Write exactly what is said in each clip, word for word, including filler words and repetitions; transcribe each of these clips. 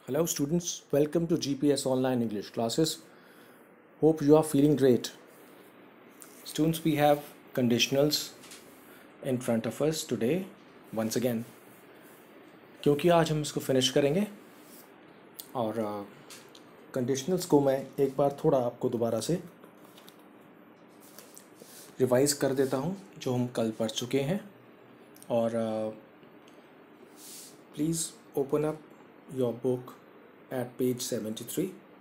Hello students, welcome to G P S Online English classes. Hope you are feeling great. Students, we have conditionals in front of us today once again. क्योंकि आज हम इसको finish करेंगे और conditionals uh, को मैं एक बार थोड़ा आपको दोबारा से रिवाइज कर देता हूँ जो हम कल पढ़ चुके हैं और please open up your book at page seventy-three.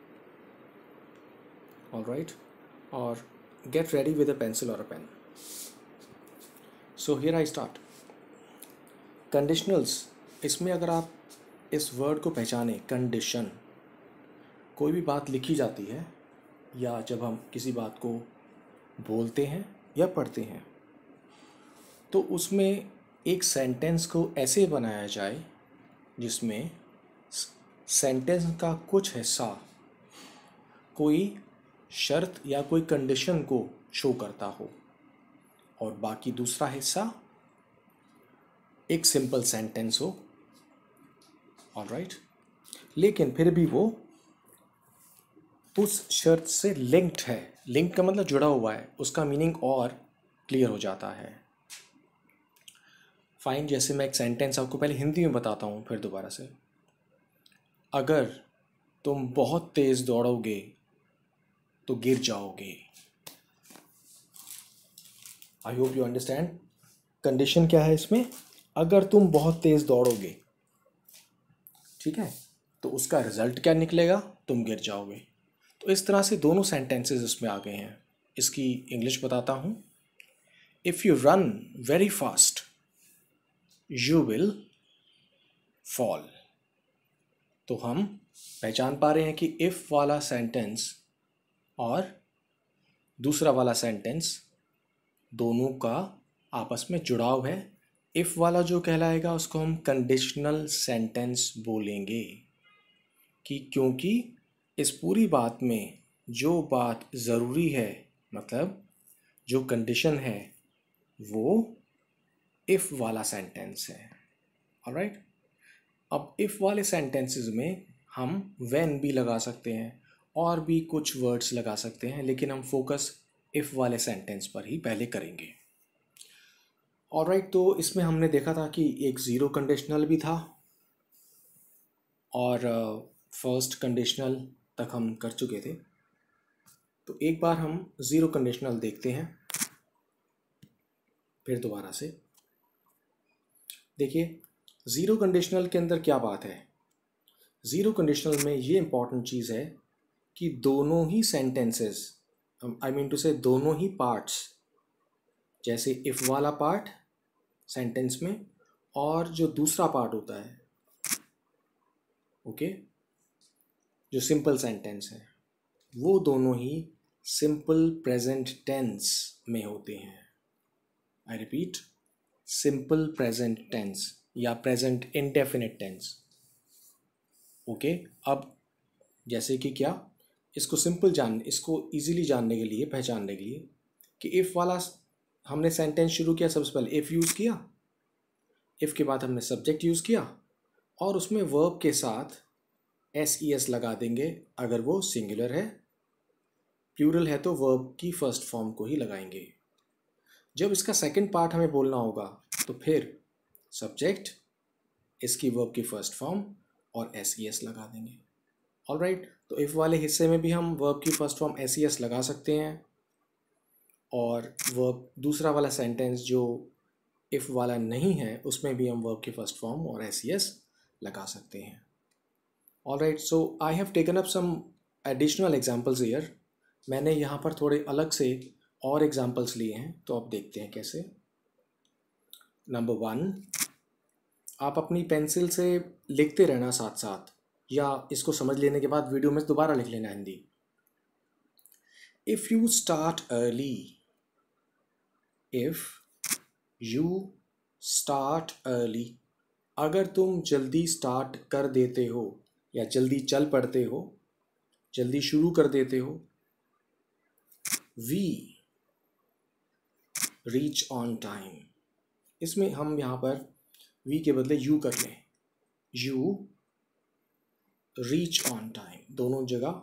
All right, or get ready with a pencil or a pen. So here I start. Conditionals, इसमें अगर आप इस वर्ड को पहचाने, कंडीशन, कोई भी बात लिखी जाती है या जब हम किसी बात को बोलते हैं या पढ़ते हैं तो उसमें एक सेंटेंस को ऐसे बनाया जाए जिसमें सेंटेंस का कुछ हिस्सा कोई शर्त या कोई कंडीशन को शो करता हो और बाकी दूसरा हिस्सा एक सिंपल सेंटेंस हो. ऑलराइट, लेकिन फिर भी वो उस शर्त से लिंक्ड है. लिंक का मतलब जुड़ा हुआ है, उसका मीनिंग और क्लियर हो जाता है. फाइन, जैसे मैं एक सेंटेंस आपको पहले हिंदी में बताता हूँ फिर दोबारा से. अगर तुम बहुत तेज दौड़ोगे तो गिर जाओगे. I hope you understand. Condition क्या है इसमें? अगर तुम बहुत तेज दौड़ोगे, ठीक है, तो उसका रिजल्ट क्या निकलेगा? तुम गिर जाओगे. तो इस तरह से दोनों सेंटेंसेस इसमें आ गए हैं. इसकी इंग्लिश बताता हूं. If you run very fast you will fall. तो हम पहचान पा रहे हैं कि इफ वाला सेंटेंस और दूसरा वाला सेंटेंस दोनों का आपस में जुड़ाव है. इफ वाला जो कहलाएगा उसको हम कंडीशनल सेंटेंस बोलेंगे कि क्योंकि इस पूरी बात में जो बात ज़रूरी है, मतलब जो कंडीशन है, वो इफ वाला सेंटेंस है. ऑलराइट, अब इफ़ वाले सेंटेंसेस में हम व्हेन भी लगा सकते हैं और भी कुछ वर्ड्स लगा सकते हैं, लेकिन हम फोकस इफ़ वाले सेंटेंस पर ही पहले करेंगे. ऑलराइट, तो इसमें हमने देखा था कि एक ज़ीरो कंडीशनल भी था और फर्स्ट कंडीशनल तक हम कर चुके थे. तो एक बार हम ज़ीरो कंडीशनल देखते हैं फिर दोबारा से. देखिए, ज़ीरो कंडीशनल के अंदर क्या बात है. ज़ीरो कंडीशनल में ये इंपॉर्टेंट चीज़ है कि दोनों ही सेंटेंसेस, आई मीन टू से दोनों ही पार्ट्स, जैसे इफ़ वाला पार्ट सेंटेंस में और जो दूसरा पार्ट होता है, ओके, जो सिंपल सेंटेंस है, वो दोनों ही सिंपल प्रेजेंट टेंस में होते हैं. I repeat, simple present tense या प्रेजेंट इंडेफिनिट टेंस. ओके, अब जैसे कि क्या, इसको सिंपल जान इसको इजीली जानने के लिए, पहचानने के लिए कि इफ़ वाला हमने सेंटेंस शुरू किया, सबसे पहले इफ़ यूज़ किया, इफ़ के बाद हमने सब्जेक्ट यूज़ किया और उसमें वर्ब के साथ एस ई एस लगा देंगे अगर वो सिंगुलर है. प्लूरल है तो वर्ब की फर्स्ट फॉर्म को ही लगाएंगे. जब इसका सेकंड पार्ट हमें बोलना होगा तो फिर सब्जेक्ट, इसकी वर्ब की फर्स्ट फॉर्म और एस ई एस लगा देंगे. ऑलराइट, तो इफ़ वाले हिस्से में भी हम वर्ब की first form S E S लगा सकते हैं और वर्ब दूसरा वाला सेंटेंस जो इफ़ वाला नहीं है उसमें भी हम वर्ब की फर्स्ट फॉर्म और एस ई एस लगा सकते हैं. Alright, so I have taken up some additional examples here. मैंने यहाँ पर थोड़े अलग से और एग्जाम्पल्स लिए हैं, तो आप देखते हैं कैसे. नंबर वन, आप अपनी पेंसिल से लिखते रहना साथ साथ, या इसको समझ लेने के बाद वीडियो में दोबारा लिख लेना Hindi. If you start early, if you start early, अगर तुम जल्दी स्टार्ट कर देते हो या जल्दी चल पड़ते हो, जल्दी शुरू कर देते हो. वी रीच ऑन टाइम, इसमें हम यहाँ पर वी के बदले यू कर लें. यू रीच ऑन टाइम, दोनों जगह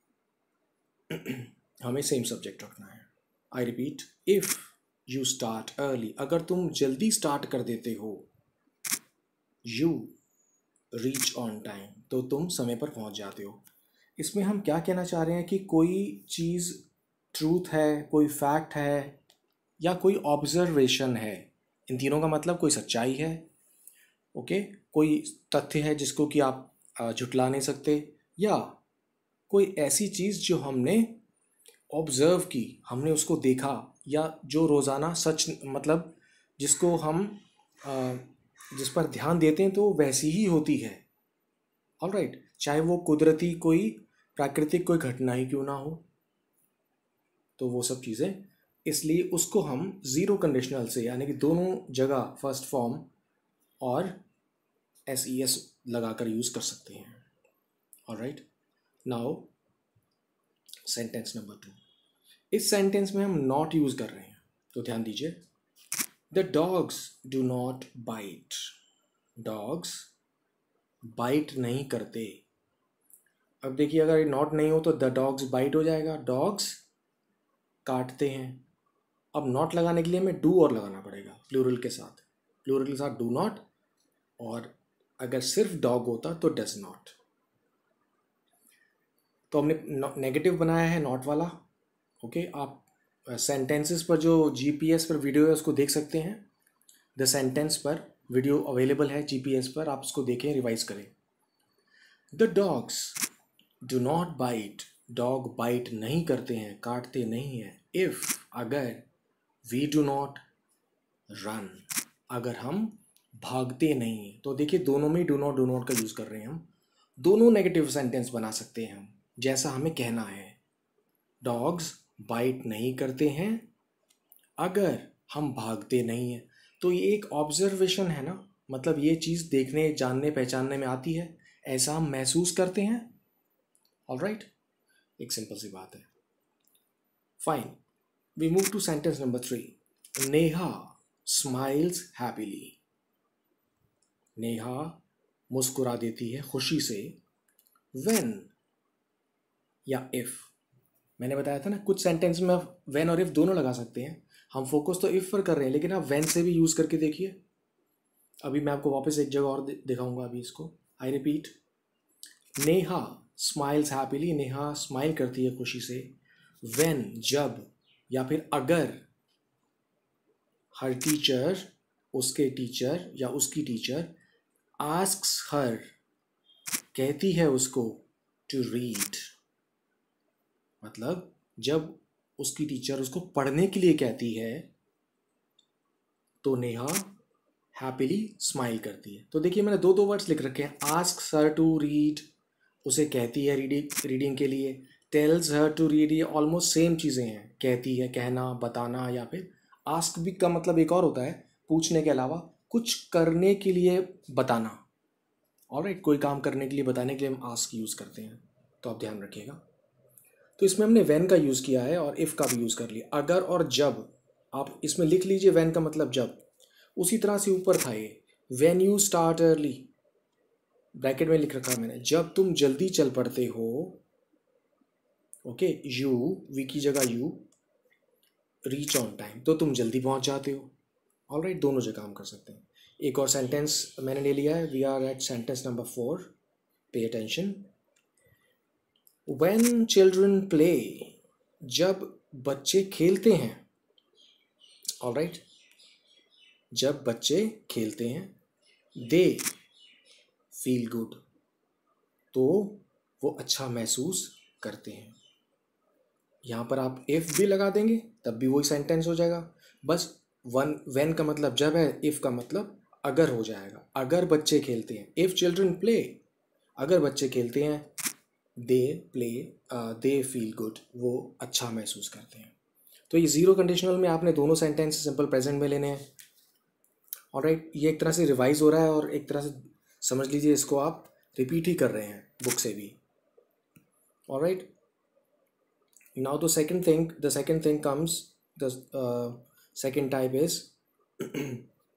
हमें सेम सब्जेक्ट रखना है। I repeat, if you start early, अगर तुम जल्दी स्टार्ट कर देते हो, यू रीच ऑन टाइम, तो तुम समय पर पहुंच जाते हो। इसमें हम क्या कहना चाह रहे हैं कि कोई चीज़ ट्रूथ है, कोई फैक्ट है, या कोई ऑब्जर्वेशन है। इन तीनों का मतलब कोई सच्चाई है, ओके, कोई तथ्य है जिसको कि आप अ, झुटला नहीं सकते, या कोई ऐसी चीज़ जो हमने ऑब्जर्व की, हमने उसको देखा, या जो रोज़ाना सच मतलब जिसको हम अ, जिस पर ध्यान देते हैं तो वैसी ही होती है। ऑल राइट, चाहे वो कुदरती कोई प्राकृतिक कोई घटना ही क्यों ना हो, तो वो सब चीज़ें, इसलिए उसको हम ज़ीरो कंडीशनल से, यानी कि दोनों जगह फर्स्ट फॉर्म और एस ई एस लगाकर यूज़ कर सकते हैं। All right, now sentence number two. इस सेंटेंस में हम नॉट यूज़ कर रहे हैं, तो ध्यान दीजिए। The dogs do not bite, dogs bite नहीं करते। अब देखिए, अगर नॉट नहीं हो तो द डॉग्स बाइट हो जाएगा, डॉग्स काटते हैं। अब नॉट लगाने के लिए हमें डू और लगाना पड़ेगा प्लूरल के साथ, प्लूरल के साथ डू नॉट, और अगर सिर्फ डॉग होता तो डज नॉट। तो हमने नेगेटिव बनाया है नॉट वाला, ओके। आप सेंटेंसेस पर जो जीपीएस पर वीडियो है उसको देख सकते हैं। द सेंटेंस पर वीडियो अवेलेबल है जीपीएस पर, आप उसको देखें, रिवाइज करें। The dogs do not bite, dog bite नहीं करते हैं, काटते नहीं हैं। इफ, अगर, वी डू नॉट रन, अगर हम भागते नहीं हैं। तो देखिए, दोनों में डू नॉट डू नॉट का यूज़ कर रहे हैं हम। दोनों नेगेटिव सेंटेंस बना सकते हैं हम, जैसा हमें कहना है। डॉग्स बाइट नहीं करते हैं अगर हम भागते नहीं हैं। तो ये एक ऑब्जर्वेशन है ना, मतलब ये चीज़ देखने, जानने, पहचानने में आती है, ऐसा हम महसूस करते हैं। ऑल राइट, एक सिंपल सी बात है। Fine, we move to sentence number three. Neha smiles happily, Neha मुस्कुरा देती है खुशी से। व्हेन या इफ, मैंने बताया था ना, कुछ सेंटेंस में आप व्हेन और इफ दोनों लगा सकते हैं। हम फोकस तो इफ पर कर रहे हैं, लेकिन आप व्हेन से भी यूज़ करके देखिए। अभी मैं आपको वापस एक जगह और दिखाऊंगा अभी इसको। I repeat, Neha smiles happily, Neha smile करती है खुशी से। व्हेन, जब, या फिर अगर, हर टीचर, उसके टीचर या उसकी टीचर, आस्क्स हर, कहती है उसको, टू रीड, मतलब जब उसकी टीचर उसको पढ़ने के लिए कहती है तो नेहा हैप्पीली स्माइल करती है। तो देखिए, मैंने दो दो वर्ड्स लिख रखे हैं। आस्क हर टू रीड, उसे कहती है रीडिंग रीडिंग के लिए। टेल्स हर टू रीड, ये ऑलमोस्ट सेम चीज़ें हैं, कहती है, कहना, बताना। या फिर आस्क भी का मतलब एक और होता है, पूछने के अलावा कुछ करने के लिए बताना। ऑलराइट, कोई काम करने के लिए बताने के लिए हम आस्क यूज़ करते हैं, तो आप ध्यान रखिएगा। तो इसमें हमने व्हेन का यूज़ किया है और इफ़ का भी यूज़ कर लिया। अगर और जब, आप इसमें लिख लीजिए व्हेन का मतलब जब। उसी तरह से ऊपर था ये, when you start early, bracket में लिख रखा है मैंने, जब तुम जल्दी चल पड़ते हो। ओके, यू, वी की जगह यू, रीच ऑन टाइम, तो तुम जल्दी पहुंच जाते हो। ऑलराइट, दोनों जगह हम कर सकते हैं। एक और सेंटेंस मैंने ले लिया है। We are at sentence number four, pay attention. When children play, जब बच्चे खेलते हैं। ऑलराइट, जब बच्चे खेलते हैं। दे फील गुड, तो वो अच्छा महसूस करते हैं। यहाँ पर आप इफ़ भी लगा देंगे तब भी वही सेंटेंस हो जाएगा। बस वन व्हेन का मतलब जब है, इफ़ का मतलब अगर हो जाएगा। अगर बच्चे खेलते हैं, इफ़ चिल्ड्रन प्ले, अगर बच्चे खेलते हैं। They play, they feel good, वो अच्छा महसूस करते हैं। तो ये ज़ीरो कंडीशनल में आपने दोनों सेंटेंस सिंपल प्रेजेंट में लेने हैं। ऑलराइट, ये एक तरह से रिवाइज हो रहा है और एक तरह से समझ लीजिए इसको आप रिपीट ही कर रहे हैं बुक से भी। Alright, now the second thing the second thing comes, the uh, second type is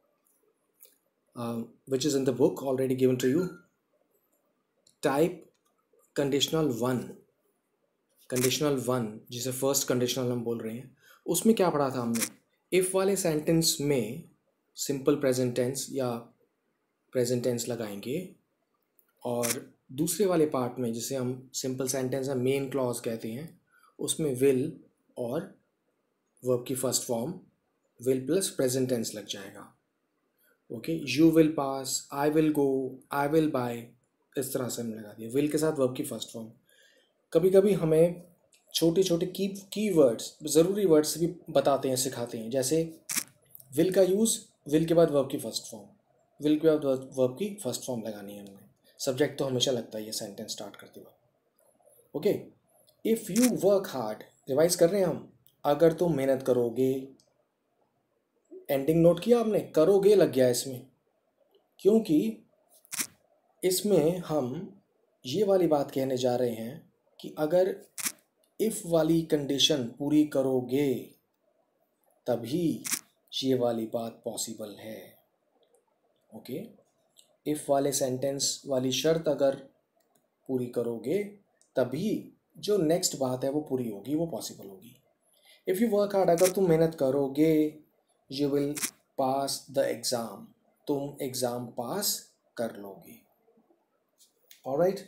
uh, which is in the book already given to you. Type conditional one, conditional one जिसे first conditional हम बोल रहे हैं, उसमें क्या पढ़ा था हमने? इफ़ वाले सेंटेंस में सिंपल प्रेजेंट टेंस या प्रेजेंट टेंस लगाएंगे, और दूसरे वाले पार्ट में जिसे हम सिंपल सेंटेंस या मेन क्लॉज कहते हैं, उसमें विल और वर्ब की first form will plus present tense लग जाएगा. Okay, you will pass, I will go, I will buy, इस तरह से हमने लगा दिया विल के साथ वर्ब की फर्स्ट फॉर्म. कभी कभी हमें छोटे छोटे की की वर्ड्स, ज़रूरी वर्ड्स भी बताते हैं, सिखाते हैं. जैसे विल का यूज़, विल के बाद वर्ब की फर्स्ट फॉर्म, विल के बाद वर्ब की फर्स्ट फॉर्म लगानी है हमने. सब्जेक्ट तो हमेशा लगता है ये सेंटेंस स्टार्ट करते वक्त. Okay, if you work hard, revise कर रहे हैं हम, अगर तुम मेहनत करोगे. एंडिंग नोट किया आपने, करोगे लग गया इसमें, क्योंकि इसमें हम ये वाली बात कहने जा रहे हैं कि अगर इफ़ वाली कंडीशन पूरी करोगे तभी ये वाली बात पॉसिबल है. ओके, इफ़ वाले सेंटेंस वाली शर्त अगर पूरी करोगे तभी जो नेक्स्ट बात है वो पूरी होगी, वो पॉसिबल होगी. इफ़ यू वर्क हार्ड, अगर तुम मेहनत करोगे, you will pass the exam, तुम एग्ज़ाम पास कर लोगे. ऑलराइट,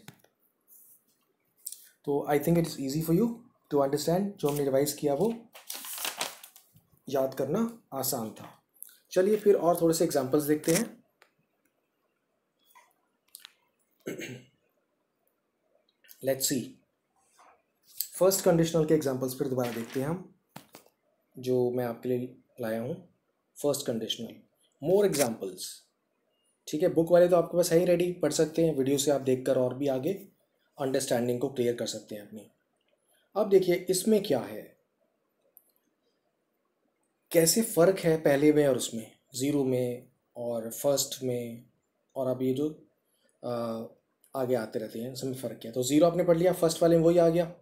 तो I think it is easy for you to understand. जो हमने रिवाइज किया वो याद करना आसान था. चलिए फिर और थोड़े से एग्जांपल्स देखते हैं. लेट्स सी, फर्स्ट कंडीशनल के एग्जांपल्स फिर दोबारा देखते हैं हम, जो मैं आपके लिए लाया हूँ. First conditional, more examples. ठीक है, बुक वाले तो आपके पास है ही रेडी, पढ़ सकते हैं. वीडियो से आप देखकर और भी आगे अंडरस्टैंडिंग को क्लियर कर सकते हैं अपनी. अब देखिए इसमें क्या है, कैसे फ़र्क है पहले में और उसमें, ज़ीरो में और फर्स्ट में, और अब ये जो आ, आगे आते रहते हैं, इसमें फ़र्क क्या है. तो ज़ीरो आपने पढ़ लिया, फर्स्ट वाले में वही आ गया.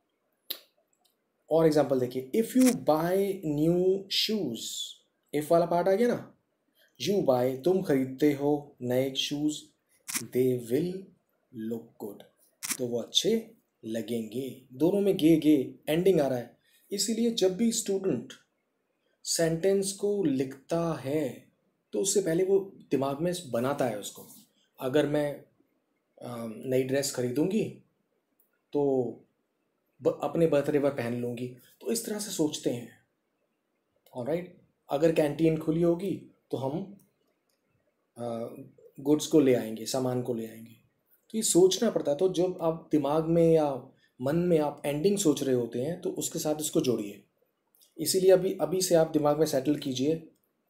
और एग्जांपल देखिए, if you buy new shoes, if वाला पार्ट आ गया ना. यू बाय, तुम खरीदते हो नए shoes, they will look good, तो वो अच्छे लगेंगे. दोनों में गे गे एंडिंग आ रहा है. इसीलिए जब भी स्टूडेंट सेंटेंस को लिखता है तो उससे पहले वो दिमाग में बनाता है उसको. अगर मैं नई ड्रेस खरीदूंगी तो ब, अपने बर्थडे पर पहन लूँगी, तो इस तरह से सोचते हैं. ऑलराइट, अगर कैंटीन खुली होगी तो हम गुड्स को ले आएंगे, सामान को ले आएंगे. तो ये सोचना पड़ता है. तो जब आप दिमाग में या मन में आप एंडिंग सोच रहे होते हैं तो उसके साथ इसको जोड़िए. इसीलिए अभी अभी से आप दिमाग में सेटल कीजिए.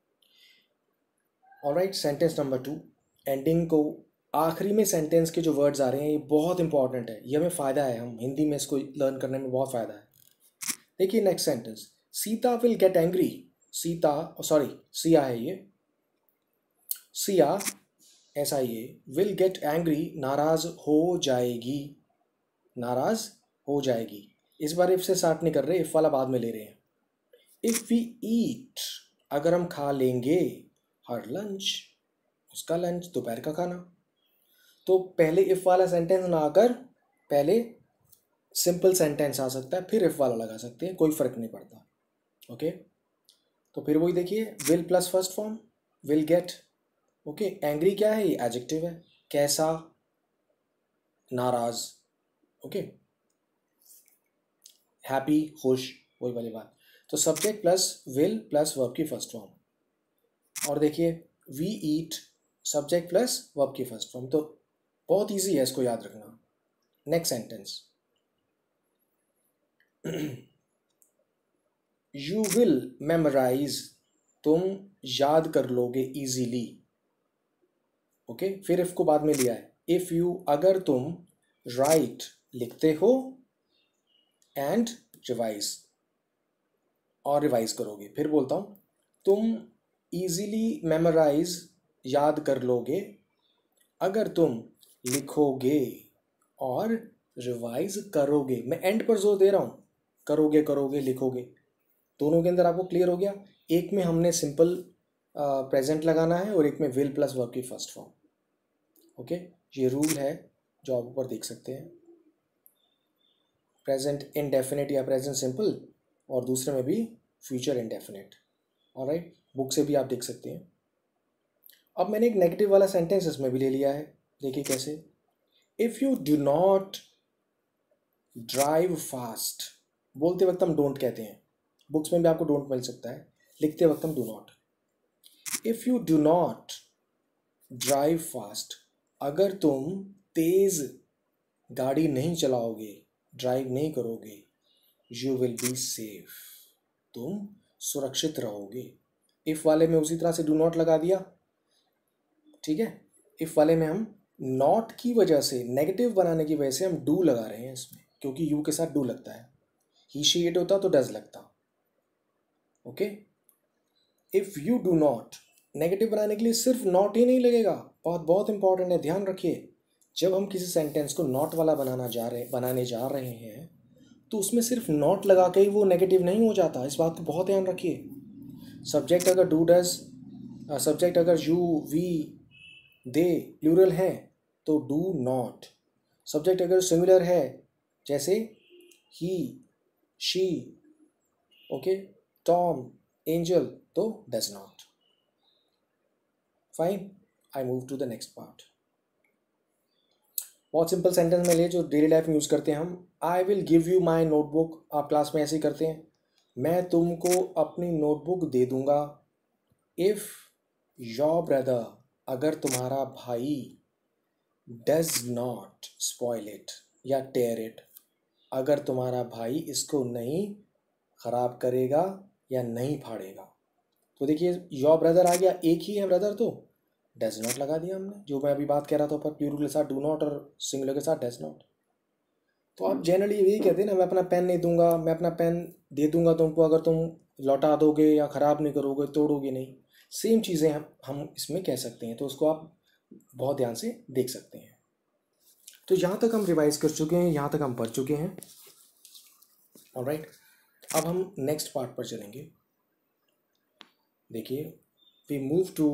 Alright, sentence number two, ending को आखिरी में सेंटेंस के जो वर्ड्स आ रहे हैं ये बहुत इंपॉर्टेंट है. ये हमें फ़ायदा है, हम हिंदी में इसको लर्न करने में बहुत फ़ायदा है. देखिए next sentence, Sita will get angry. Sita, sorry Siya है ये, सिया ऐसा ये, विल गेट एंग्री, नाराज हो जाएगी, नाराज हो जाएगी. इस बार इफ से स्टार्ट नहीं कर रहे, इफ वाला बाद में ले रहे हैं. इफ वी ईट, अगर हम खा लेंगे, हर लंच, उसका लंच, दोपहर का खाना. तो पहले इफ वाला सेंटेंस ना आकर पहले सिंपल सेंटेंस आ सकता है, फिर इफ वाला लगा सकते हैं, कोई फर्क नहीं पड़ता. ओके, तो फिर वही देखिए, will plus first form, will get. Okay, angry क्या है, ये एडजेक्टिव है. कैसा, नाराज. ओके, हैप्पी, खुश, वही वाली बात. तो subject plus will plus verb की फर्स्ट फॉर्म. और देखिए we eat, subject plus verb की फर्स्ट फॉर्म. तो बहुत इजी है, इसको याद रखना. Next sentence, you will memorise, तुम याद कर लोगे इजीली. ओके, फिर इफ को बाद में लिया है. इफ यू, अगर तुम, राइट लिखते हो, एंड रिवाइज, और रिवाइज करोगे. फिर बोलता हूं, तुम इजीली मेमोराइज, याद कर लोगे, अगर तुम लिखोगे और रिवाइज करोगे. मैं एंड पर जोर दे रहा हूं, करोगे करोगे लिखोगे, दोनों के अंदर आपको क्लियर हो गया. एक में हमने सिंपल प्रेजेंट लगाना है और एक में विल प्लस वर्ब की फर्स्ट फॉर्म. ओके, ये रूल है जो आप ऊपर देख सकते हैं. प्रेजेंट इंडेफिनिट या प्रेजेंट सिंपल, और दूसरे में भी फ्यूचर इंडेफिनिट। ऑलराइट, बुक से भी आप देख सकते हैं। अब मैंने एक नेगेटिव वाला सेंटेंस इसमें भी ले लिया है, देखिए कैसे। If you do not drive fast, बोलते वक्त हम डोंट कहते हैं, बुक्स में भी आपको डोंट मिल सकता है, लिखते वक्त हम do not. If you do not drive fast, अगर तुम तेज गाड़ी नहीं चलाओगे, ड्राइव नहीं करोगे, यू विल बी सेफ, तुम सुरक्षित रहोगे। इफ़ वाले में उसी तरह से डू नॉट लगा दिया, ठीक है। इफ़ वाले में हम नॉट की वजह से, नेगेटिव बनाने की वजह से हम डू लगा रहे हैं इसमें, क्योंकि यू के साथ डू लगता है। ही शी इट होता तो डज लगता। Okay, if you do not, negative बनाने के लिए सिर्फ नॉट ही नहीं लगेगा, बहुत बहुत इंपॉर्टेंट है, ध्यान रखिए। जब हम किसी सेंटेंस को नॉट वाला बनाना जा रहे बनाने जा रहे हैं तो उसमें सिर्फ नॉट लगा के ही वो नेगेटिव नहीं हो जाता, इस बात को बहुत ध्यान रखिए। सब्जेक्ट अगर डू डज, सब्जेक्ट अगर यू वी दे प्लूरल है तो डू नॉट। सब्जेक्ट अगर सिमिलर है जैसे he, she, okay, Tom, Angel, तो does not. Fine, I move to the next part. बहुत सिंपल सेंटेंस में ले जो डेली लाइफ में यूज़ करते हैं हम। I will give you my notebook, आप क्लास में ऐसे ही करते हैं, मैं तुमको अपनी नोटबुक दे दूंगा। इफ़ योर ब्रदर, अगर तुम्हारा भाई, डज नॉट स्पॉइल इट या टेयर इट, अगर तुम्हारा भाई इसको नहीं ख़राब करेगा या नहीं फाड़ेगा। तो देखिए योर ब्रदर आ गया, एक ही है ब्रदर, तो डज नॉट लगा दिया हमने, जो मैं अभी बात कर रहा था ऊपर, प्लूरल के साथ डू नॉट और सिंगुलर के साथ डज नॉट। तो आप जनरली यही कहते हैं ना, मैं अपना पेन नहीं दूंगा, मैं अपना पेन दे दूंगा तुमको अगर तुम लौटा दोगे या ख़राब नहीं करोगे, तोड़ोगे नहीं। सेम चीज़ें हम हम इसमें कह सकते हैं, तो उसको आप बहुत ध्यान से देख सकते हैं। तो यहाँ तक हम रिवाइज कर चुके हैं, यहाँ तक हम पढ़ चुके हैं। ऑलराइट, अब हम नेक्स्ट पार्ट पर चलेंगे। देखिए, we move to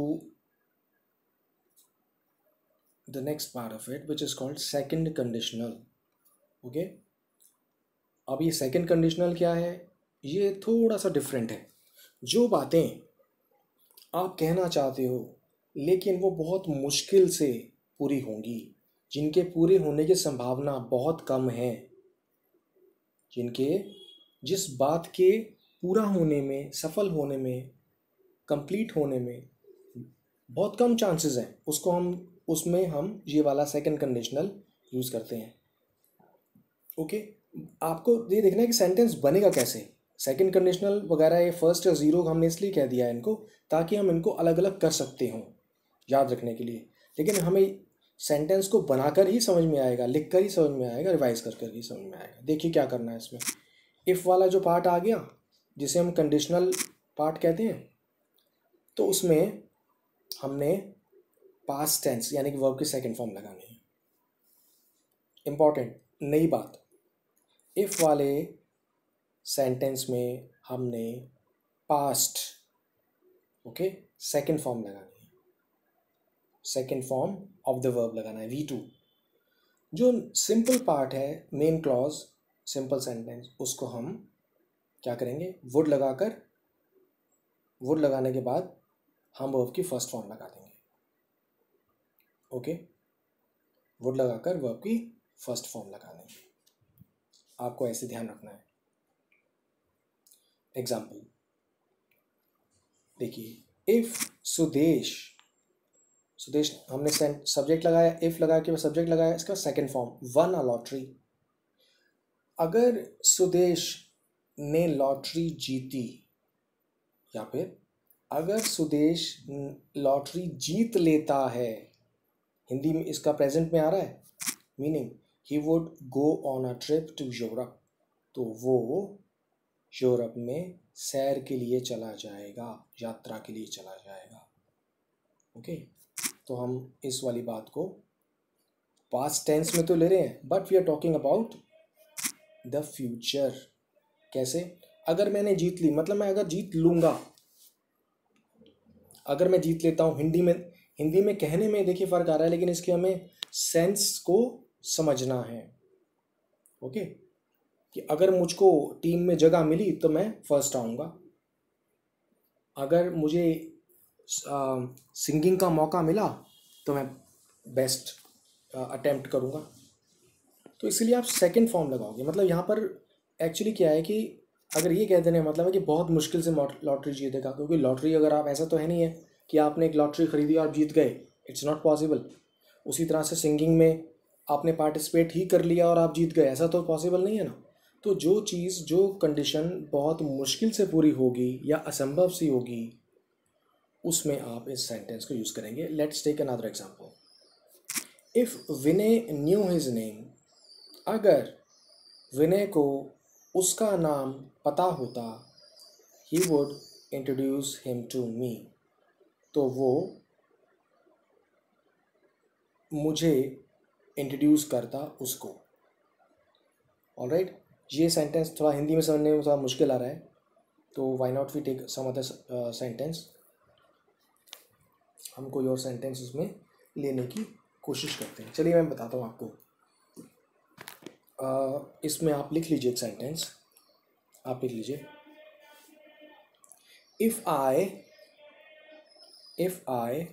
the next part of it, which is called second conditional. okay, अब ये second conditional क्या है, ये थोड़ा सा different है। जो बातें आप कहना चाहते हो लेकिन वो बहुत मुश्किल से पूरी होंगी, जिनके पूरे होने की संभावना बहुत कम है, जिनके जिस बात के पूरा होने में, सफल होने में, कंप्लीट होने में बहुत कम चांसेस हैं, उसको हम उसमें हम ये वाला सेकंड कंडीशनल यूज़ करते हैं। ओके, आपको ये देखना है कि सेंटेंस बनेगा कैसे। सेकंड कंडीशनल वगैरह ये फर्स्ट और ज़ीरो हमने इसलिए कह दिया है इनको, ताकि हम इनको अलग अलग कर सकते हों याद रखने के लिए। लेकिन हमें सेंटेंस को बनाकर ही समझ में आएगा, लिख कर ही समझ में आएगा, रिवाइज कर कर ही समझ में आएगा। देखिए क्या करना है इसमें। इफ़ वाला जो पार्ट आ गया, जिसे हम कंडीशनल पार्ट कहते हैं, तो उसमें हमने पास्ट टेंस यानी कि वर्ब की सेकंड फॉर्म लगानी है। इंपॉर्टेंट नई बात, इफ़ वाले सेंटेंस में हमने पास्ट, ओके, सेकंड फॉर्म लगानी है, second form of the verb लगाना है, वी टू। जो सिंपल पार्ट है, मेन क्लॉज, सिंपल सेंटेंस, उसको हम क्या करेंगे, वुड लगाकर, वुड लगाने के बाद हम वर्ब की फर्स्ट फॉर्म लगा देंगे। ओके, वुड लगाकर वर्ब की फर्स्ट फॉर्म लगा देंगे। आपको ऐसे ध्यान रखना है। एग्जाम्पल देखिए, इफ सुदेश, सुदेश हमने सब्जेक्ट लगाया, इफ लगा के सब्जेक्ट लगाया, इसका second form won a lottery. अगर सुदेश ने लॉटरी जीती, या फिर अगर सुदेश लॉटरी जीत लेता है, हिंदी में इसका प्रेजेंट में आ रहा है, meaning he would go on a trip to Europe, तो वो यूरोप में सैर के लिए चला जाएगा, यात्रा के लिए चला जाएगा। ओके, तो हम इस वाली बात को पास्ट टेंस में तो ले रहे हैं, but we are talking about the future. कैसे, अगर मैंने जीत ली, मतलब मैं अगर जीत लूँगा, अगर मैं जीत लेता हूँ, हिंदी में हिंदी में कहने में देखिए फ़र्क आ रहा है, लेकिन इसके हमें सेंस को समझना है। ओके, कि अगर मुझको टीम में जगह मिली तो मैं फर्स्ट आऊँगा, अगर मुझे सिंगिंग का मौका मिला तो मैं बेस्ट अटेम्प्ट करूँगा। तो इसलिए आप सेकंड फॉर्म लगाओगे। मतलब यहाँ पर एक्चुअली क्या है कि अगर ये कह देने मतलब है कि बहुत मुश्किल से लॉटरी जीतेगा, क्योंकि लॉटरी अगर आप, ऐसा तो है नहीं है कि आपने एक लॉटरी खरीदी और आप जीत गए, इट्स नॉट पॉसिबल। उसी तरह से सिंगिंग में आपने पार्टिसिपेट ही कर लिया और आप जीत गए, ऐसा तो पॉसिबल नहीं है ना। तो जो चीज़, जो कंडीशन बहुत मुश्किल से पूरी होगी या असंभव सी होगी, उसमें आप इस सेंटेंस को यूज़ करेंगे। Let's take another example. If Vinay knew his name, अगर विनय को उसका नाम पता होता, he would introduce him to me, तो वो मुझे इंट्रोड्यूस करता उसको। ऑलराइट, ये सेंटेंस थोड़ा हिंदी में समझने में थोड़ा मुश्किल आ रहा है, तो why not we take some other sentence. हम कोई और सेंटेंस इसमें लेने की कोशिश करते हैं। चलिए मैं बताता हूँ आपको। uh, इसमें आप लिख लीजिए एक सेंटेंस, आप लिख लीजिए, if I if I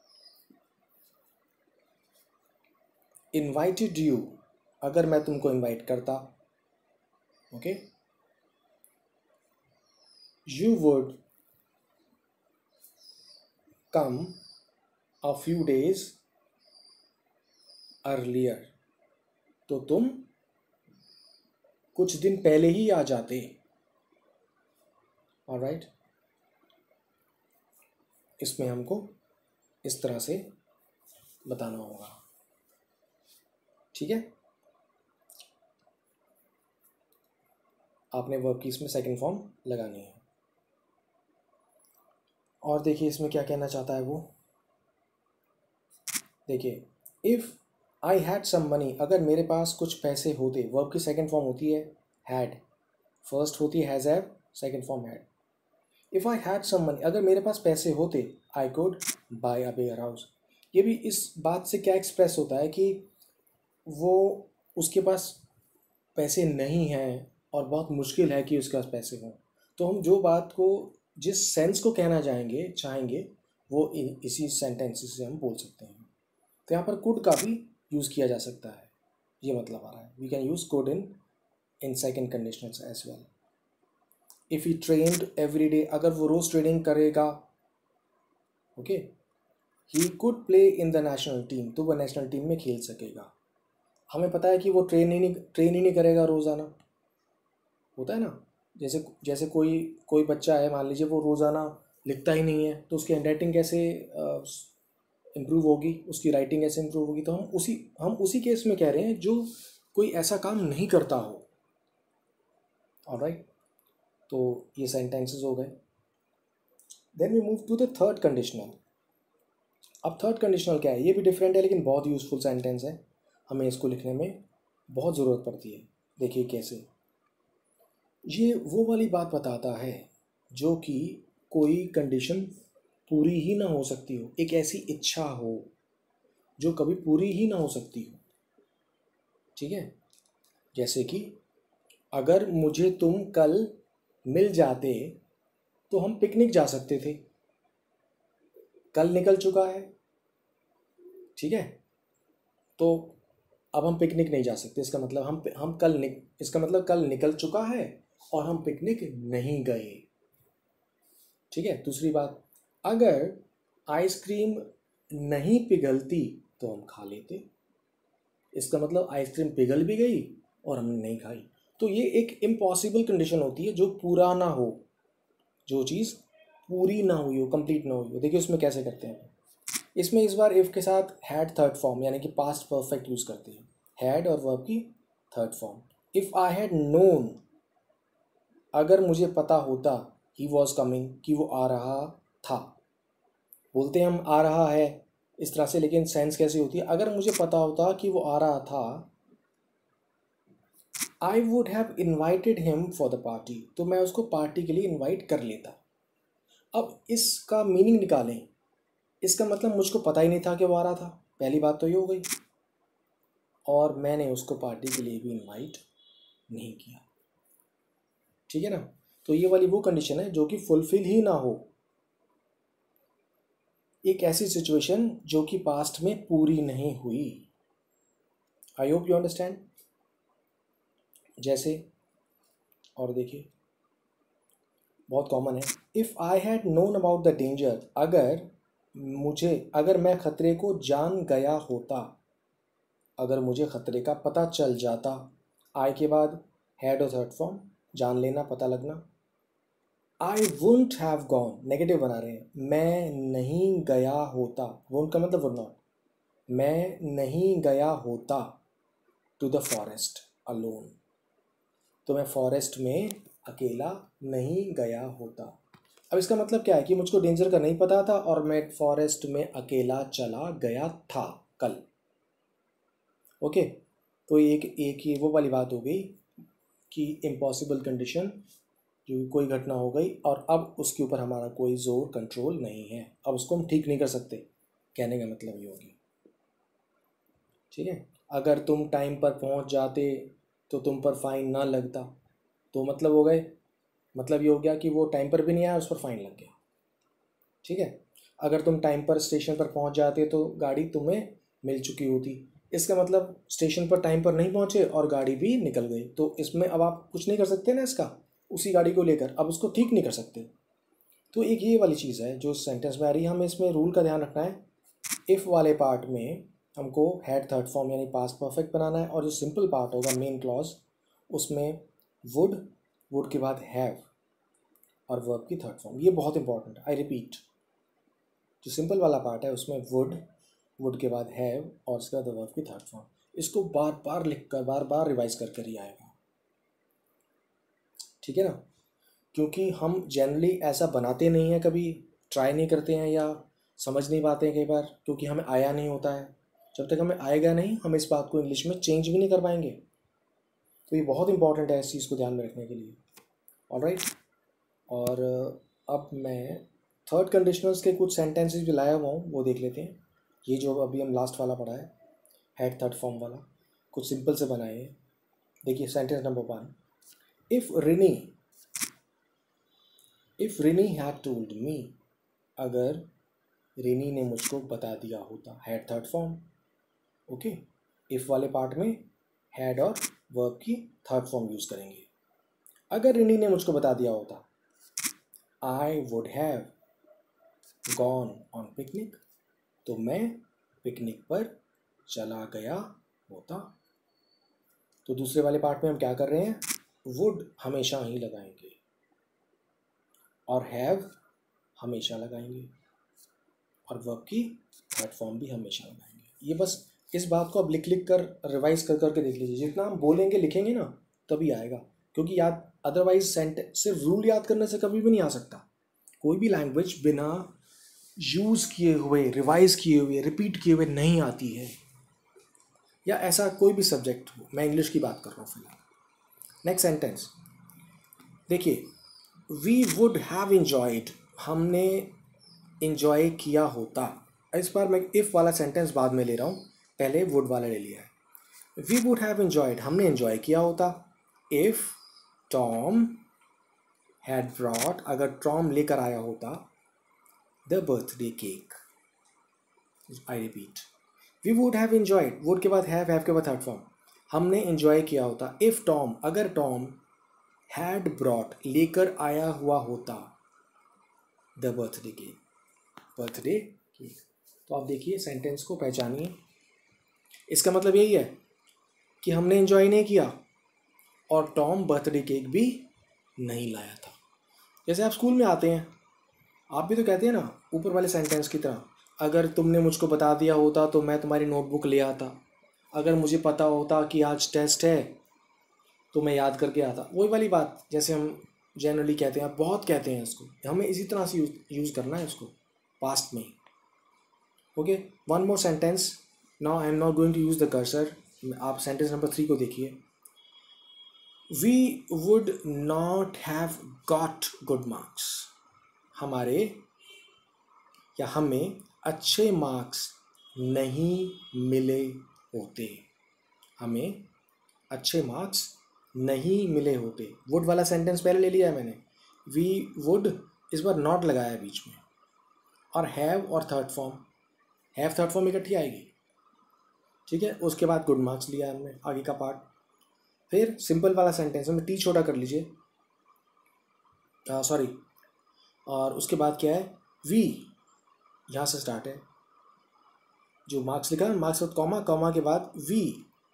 invited you, अगर मैं तुमको इनवाइट करता, okay, you would come a few days earlier, तो तुम कुछ दिन पहले ही आ जाते। ऑलराइट, इसमें हमको इस तरह से बताना होगा, ठीक है। आपने वर्ब की इसमें सेकंड फॉर्म लगानी है। और देखिए इसमें क्या कहना चाहता है वो, देखिए, if I had some money, अगर मेरे पास कुछ पैसे होते। वर्ब की सेकंड फॉर्म होती है हैड, फर्स्ट होती है has have, second form had. If I had some money, अगर मेरे पास पैसे होते, I could buy a bigger house. ये भी इस बात से क्या एक्सप्रेस होता है कि वो, उसके पास पैसे नहीं हैं और बहुत मुश्किल है कि उसके पास पैसे हों। तो हम जो बात को, जिस सेंस को कहना चाहेंगे चाहेंगे वो इसी सेंटेंस से हम बोल सकते हैं। तो यहाँ पर कुड का भी यूज़ किया जा सकता है, ये मतलब आ रहा है। We can use could in in second conditionals as well. If he trained every day, अगर वो रोज़ ट्रेनिंग करेगा, okay, he could play in the national team, तो वह नेशनल टीम में खेल सकेगा। हमें पता है कि वो ट्रेन ही नहीं ट्रेन ही नहीं करेगा रोज़ाना, होता है ना। जैसे जैसे कोई कोई बच्चा है, मान लीजिए वो रोज़ाना लिखता ही नहीं है, तो उसकी हैंड राइटिंग कैसे इम्प्रूव होगी, उसकी राइटिंग कैसे इम्प्रूव होगी। तो हम उसी हम उसी केस में कह रहे हैं जो कोई ऐसा काम नहीं करता हो। ऑलराइट, तो ये सेंटेंसेस हो गए। Then we move to the third conditional. अब थर्ड कंडीशनल क्या है, ये भी डिफरेंट है लेकिन बहुत यूज़फुल सेंटेंस है, हमें इसको लिखने में बहुत ज़रूरत पड़ती है। देखिए कैसे, ये वो वाली बात बताता है जो कि कोई कंडीशन पूरी ही ना हो सकती हो, एक ऐसी इच्छा हो जो कभी पूरी ही ना हो सकती हो, ठीक है। जैसे कि अगर मुझे तुम कल मिल जाते तो हम पिकनिक जा सकते थे, कल निकल चुका है, ठीक है, तो अब हम पिकनिक नहीं जा सकते। इसका मतलब हम हम कल निक इसका मतलब कल निकल चुका है और हम पिकनिक नहीं गए, ठीक है। दूसरी बात, अगर आइसक्रीम नहीं पिघलती तो हम खा लेते, इसका मतलब आइसक्रीम पिघल भी गई और हमने नहीं खाई। तो ये एक इम्पॉसिबल कंडीशन होती है जो पूरा ना हो, जो चीज़ पूरी ना हुई हो, कंप्लीट ना हुई हो। देखिए उसमें कैसे करते हैं, इसमें इस बार इफ़ के साथ हैड थर्ड फॉर्म यानी कि पास्ट परफेक्ट यूज़ करते हैं, हैड और वर्ब की third form. If I had known, अगर मुझे पता होता, ही वॉज कमिंग, कि वो आ रहा था। बोलते हैं हम आ रहा है इस तरह से, लेकिन सेंस कैसी होती है, अगर मुझे पता होता कि वो आ रहा था, I would have invited him for the party, तो मैं उसको पार्टी के लिए इन्वाइट कर लेता। अब इसका मीनिंग निकालें, इसका मतलब मुझको पता ही नहीं था कि वो आ रहा था, पहली बात तो ये हो गई, और मैंने उसको पार्टी के लिए भी इनवाइट नहीं किया। ठीक है ना। तो ये वाली वो कंडीशन है जो कि फुलफिल ही ना हो, एक ऐसी सिचुएशन जो कि पास्ट में पूरी नहीं हुई। I hope you understand. जैसे और देखिए बहुत कॉमन है, if I had known about the danger, अगर मुझे अगर मैं खतरे को जान गया होता, अगर मुझे खतरे का पता चल जाता। आई के बाद हैड और थर्ड फॉर्म, जान लेना, पता लगना। I won't have gone, negative बना रहे हैं, मैं नहीं गया होता, वुंट का मतलब वुड नॉट, मैं नहीं गया होता टू द फॉरेस्ट अलोन, तो मैं फॉरेस्ट में अकेला नहीं गया होता। अब इसका मतलब क्या है कि मुझको डेंजर का नहीं पता था और मैं फॉरेस्ट में अकेला चला गया था कल। ओके, तो एक एक ये वो वाली बात हो गई कि इम्पॉसिबल कंडीशन, जो कोई घटना हो गई और अब उसके ऊपर हमारा कोई जोर कंट्रोल नहीं है, अब उसको हम ठीक नहीं कर सकते, कहने का मतलब ये होगी। ठीक है, अगर तुम टाइम पर पहुंच जाते तो तुम पर फाइन ना लगता, तो मतलब हो गए, मतलब ये हो गया कि वो टाइम पर भी नहीं आया, उस पर फाइन लग गया। ठीक है, अगर तुम टाइम पर स्टेशन पर पहुंच जाते तो गाड़ी तुम्हें मिल चुकी होती, इसका मतलब स्टेशन पर टाइम पर नहीं पहुंचे और गाड़ी भी निकल गई, तो इसमें अब आप कुछ नहीं कर सकते ना इसका, उसी गाड़ी को लेकर अब उसको ठीक नहीं कर सकते। तो एक ये वाली चीज़ है जो सेंटेंस में आ रही है, हमें इसमें रूल का ध्यान रखना है। इफ़ वाले पार्ट में हमको हैड थर्ड फॉर्म यानी पास्ट परफेक्ट बनाना है, और जो सिंपल पार्ट होगा मेन क्लॉज, उसमें वुड, वुड के बाद हैव और वर्ब की थर्ड फॉर्म, ये बहुत इंपॉर्टेंट है। आई रिपीट, जो सिंपल वाला पार्ट है उसमें वुड, वुड के बाद हैव और उसके बाद वर्ब की थर्ड फॉर्म, इसको बार बार लिख कर बार बार रिवाइज कर कर ही आएगा। ठीक है ना, क्योंकि हम जनरली ऐसा बनाते नहीं हैं, कभी ट्राई नहीं करते हैं या समझ नहीं पाते हैं कई बार, क्योंकि हमें आया नहीं होता है। जब तक हमें आएगा नहीं, हम इस बात को इंग्लिश में चेंज भी नहीं कर पाएंगे। तो ये बहुत इंपॉर्टेंट है इस चीज़ को ध्यान में रखने के लिए। ऑलराइट, और अब मैं थर्ड कंडीशनल्स के कुछ सेंटेंसेस भी लाया हुआ हूँ, वो देख लेते हैं। ये जो अभी हम लास्ट वाला पढ़ा है हैड थर्ड फॉर्म वाला, कुछ सिंपल से बनाए हैं। देखिए sentence number one, if Rini if Rini had told me, अगर रिनी ने मुझको बता दिया होता, had third form. Okay, if वाले पार्ट में हैड और वर्ब की थर्ड फॉर्म यूज़ करेंगे। अगर रिनी ने मुझको बता दिया होता, I would have gone on picnic, तो मैं पिकनिक पर चला गया होता। तो दूसरे वाले पार्ट में हम क्या कर रहे हैं, वुड हमेशा ही लगाएंगे और हैव हमेशा लगाएंगे और वर्ब की थर्ड फॉर्म भी हमेशा लगाएंगे। ये बस इस बात को अब लिख लिख कर रिवाइज कर करके देख लीजिए, जितना हम बोलेंगे लिखेंगे ना तभी आएगा, क्योंकि याद अदरवाइज सेंटेंस सिर्फ रूल याद करने से कभी भी नहीं आ सकता। कोई भी लैंग्वेज बिना यूज़ किए हुए, रिवाइज किए हुए, रिपीट किए हुए नहीं आती है, या ऐसा कोई भी सब्जेक्ट हो। मैं इंग्लिश की बात कर रहा हूँ फिलहाल। नेक्स्ट सेंटेंस देखिए, वी वुड हैव इंजॉयड, हमने इंजॉय किया होता। इस बार मैं इफ़ वाला सेंटेंस बाद में ले रहा हूँ, पहले वुड वाला ले लिया है। वी वुड हैव इंजॉयड, हमने इंजॉय किया होता। इफ़ टॉम हैड ब्रॉट, अगर टॉम लेकर आया होता the birthday cake. I repeat, we would have enjoyed, would के बाद हैव, हैव के बाद थर्ड फॉर्म, हमने इंजॉय किया होता। इफ़ टॉम, अगर टॉम हैड ब्रॉट, लेकर आया हुआ होता the birthday cake, birthday cake. तो आप देखिए सेंटेंस को पहचानिए, इसका मतलब यही है कि हमने एंजॉय नहीं किया और टॉम बर्थडे केक भी नहीं लाया था। जैसे आप स्कूल में आते हैं, आप भी तो कहते हैं ना ऊपर वाले सेंटेंस की तरह, अगर तुमने मुझको बता दिया होता तो मैं तुम्हारी नोटबुक ले आता, अगर मुझे पता होता कि आज टेस्ट है तो मैं याद करके आता। वही वाली बात जैसे हम जनरली कहते हैं, बहुत कहते हैं इसको, हमें इसी तरह से यूज यूज़ करना है इसको पास्ट में। Okay, one more sentence, now I am not going to use the cursor. आप सेंटेंस नंबर थ्री को देखिए, we would not have got good marks, हमारे या हमें अच्छे मार्क्स नहीं मिले होते, हमें अच्छे मार्क्स नहीं मिले होते। वुड वाला सेंटेंस पहले ले लिया है मैंने, वी वुड इस बार नॉट लगाया बीच में, और हैव और third form, have third form इकट्ठी आएगी, ठीक है। उसके बाद गुड मार्क्स लिया हमने, आगे का पार्ट। फिर सिंपल वाला सेंटेंस में टी छोटा कर लीजिए, सॉरी, और उसके बाद क्या है, वी, यहाँ से स्टार्ट है, जो मार्क्स लिखा है मार्क्स विद कॉमा, कॉमा के बाद we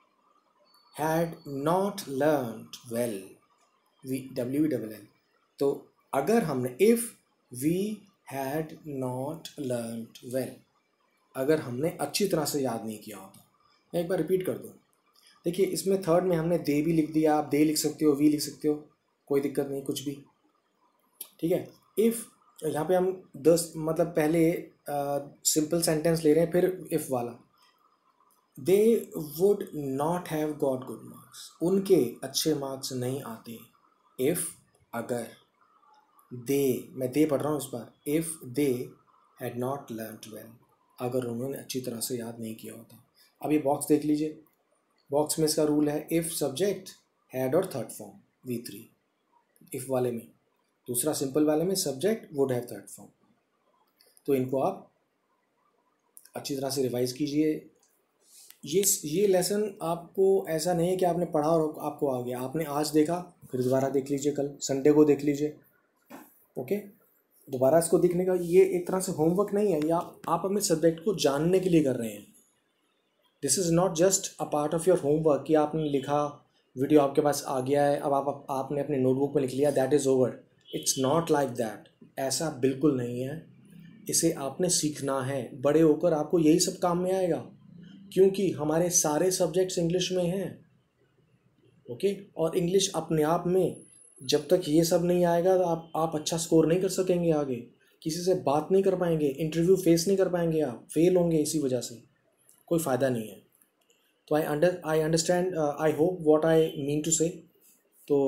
had not learned well, we W we double L. तो अगर हमने, if we had not learned well, अगर हमने अच्छी तरह से याद नहीं किया होता। मैं एक बार रिपीट कर दूँ, देखिए इसमें थर्ड में हमने दे भी लिख दिया, आप दे लिख सकते हो, वी लिख सकते हो, कोई दिक्कत नहीं, कुछ भी, ठीक है। इफ़, यहाँ पे हम दस मतलब पहले सिंपल सेंटेंस ले रहे हैं, फिर इफ़ वाला, they would not have got good marks, उनके अच्छे मार्क्स नहीं आते, इफ़, अगर, दे, मैं दे पढ़ रहा हूँ इस बार, if they had not learned well, अगर उन्होंने अच्छी तरह से याद नहीं किया होता। अब ये बॉक्स देख लीजिए, बॉक्स में इसका रूल है इफ़ सब्जेक्ट हैड और third form, V three, if वाले में, दूसरा सिंपल वाले में subject would have third form. तो इनको आप अच्छी तरह से रिवाइज कीजिए। ये ये लेसन आपको ऐसा नहीं है कि आपने पढ़ा और आपको आ गया, आपने आज देखा फिर दोबारा देख लीजिए, कल संडे को देख लीजिए, ओके। दोबारा इसको देखने का ये एक तरह से होमवर्क नहीं है, या आप अपने सब्जेक्ट को जानने के लिए कर रहे हैं। This is not just a part of your homework कि आपने लिखा, वीडियो आपके पास आ गया है, अब आप आपने अपने नोटबुक में लिख लिया, that is over. It's not like that, ऐसा बिल्कुल नहीं है। इसे आपने सीखना है, बड़े होकर आपको यही सब काम में आएगा, क्योंकि हमारे सारे सब्जेक्ट्स इंग्लिश में हैं, ओके। और इंग्लिश अपने आप में जब तक ये सब नहीं आएगा तो आप आप अच्छा स्कोर नहीं कर सकेंगे, आगे किसी से बात नहीं कर पाएंगे, इंटरव्यू फेस नहीं कर पाएंगे, आप फेल होंगे, इसी वजह से कोई फ़ायदा नहीं है। तो I under I understand, I hope what I mean to say. तो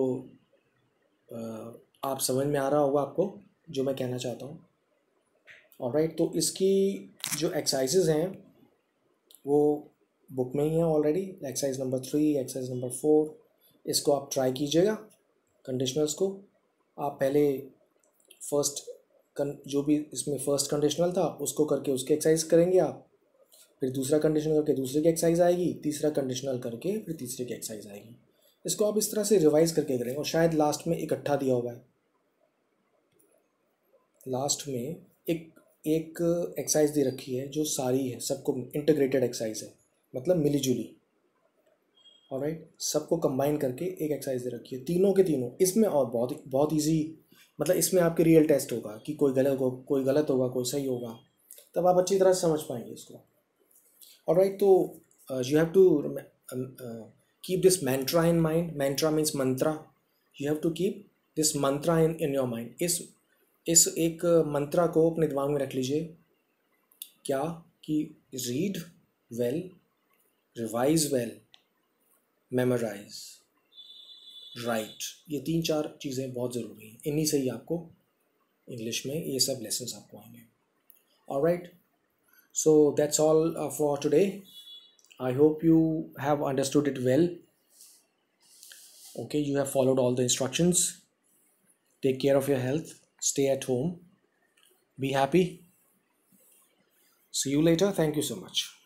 uh, आप समझ में आ रहा होगा आपको जो मैं कहना चाहता हूँ, ऑलराइट। तो इसकी जो एक्सरसाइजेज हैं वो बुक में ही है already, exercise number three, exercise number four, इसको आप ट्राई कीजिएगा। कंडीशनल्स को आप पहले फर्स्ट जो भी इसमें फर्स्ट कंडीशनल था उसको करके उसकी एक्सरसाइज करेंगे आप, फिर दूसरा कंडीशनल करके दूसरे की एक्सरसाइज आएगी, तीसरा कंडीशनल करके फिर तीसरे की एक्सरसाइज आएगी। इसको आप इस तरह से रिवाइज करके करेंगे, और शायद लास्ट में इकट्ठा दिया हुआ है, लास्ट में एक एक एक्सरसाइज दे रखी है जो सारी है, सबको इंटीग्रेटेड एक्सरसाइज है, मतलब मिली जुली, ऑलराइट, सबको कंबाइन करके एक एक्सरसाइज दे रखी है, तीनों के तीनों। इसमें और बहुत बहुत इजी, मतलब इसमें आपके रियल टेस्ट होगा कि कोई गलत हो कोई गलत होगा कोई सही होगा, तब आप अच्छी तरह से समझ पाएंगे इसको, ऑलराइट। तो you have to keep this mantra in mind, mantra means mantra, you have to keep this mantra in in your mind. इस इस एक मंत्रा को अपने दिमाग में रख लीजिए, क्या, कि read well, revise well, memorise, right, ये तीन चार चीज़ें बहुत ज़रूरी हैं, इन्हीं से ही आपको इंग्लिश में ये सब लेसन्स आपको आएंगे, alright. So that's all for today, I hope you have understood it well, okay, you have followed all the instructions. Take care of your health, stay at home, be happy. See you later. Thank you so much.